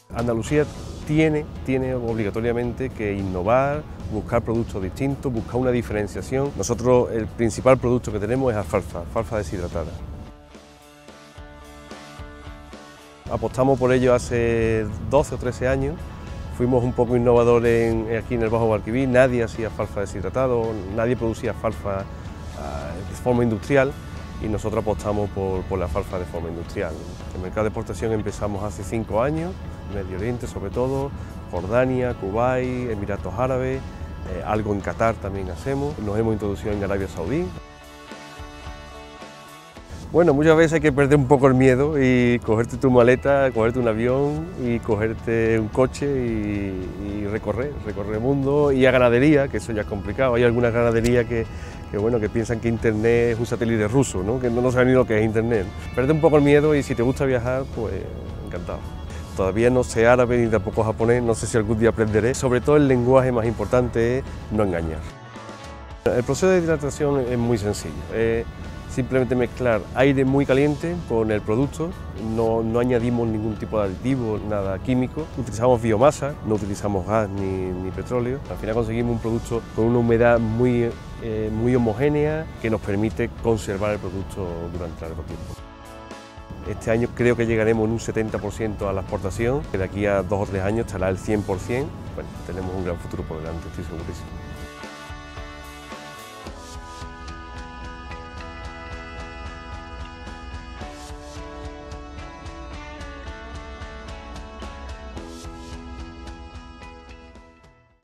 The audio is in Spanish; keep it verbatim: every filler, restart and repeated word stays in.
Andalucía tiene, tiene obligatoriamente que innovar, buscar productos distintos, buscar una diferenciación. Nosotros el principal producto que tenemos es alfalfa, alfalfa deshidratada. Apostamos por ello hace doce o trece años, fuimos un poco innovadores en, aquí en el Bajo Guadalquivir, nadie hacía alfalfa deshidratado, nadie producía alfalfa uh, de forma industrial y nosotros apostamos por, por la alfalfa de forma industrial. El mercado de exportación empezamos hace cinco años, Medio Oriente sobre todo, Jordania, Kuwait, Emiratos Árabes, eh, algo en Qatar también hacemos, nos hemos introducido en Arabia Saudí. Bueno, muchas veces hay que perder un poco el miedo y cogerte tu maleta, cogerte un avión y cogerte un coche y, y recorrer, recorrer el mundo y a ganadería, que eso ya es complicado. Hay algunas ganaderías que, que, bueno, que piensan que Internet es un satélite ruso, ¿no? Que no, no saben ni lo que es Internet. Perde un poco el miedo y si te gusta viajar, pues encantado. Todavía no sé árabe ni tampoco japonés, no sé si algún día aprenderé. Sobre todo el lenguaje más importante es no engañar. El proceso de hidratación es muy sencillo. Eh, Simplemente mezclar aire muy caliente con el producto, no, no añadimos ningún tipo de aditivo, nada químico, utilizamos biomasa, no utilizamos gas ni, ni petróleo. Al final conseguimos un producto con una humedad muy, eh, muy homogénea que nos permite conservar el producto durante largo tiempo. Este año creo que llegaremos en un setenta por ciento a la exportación, que de aquí a dos o tres años estará el cien por cien. Bueno, tenemos un gran futuro por delante, estoy segurísimo.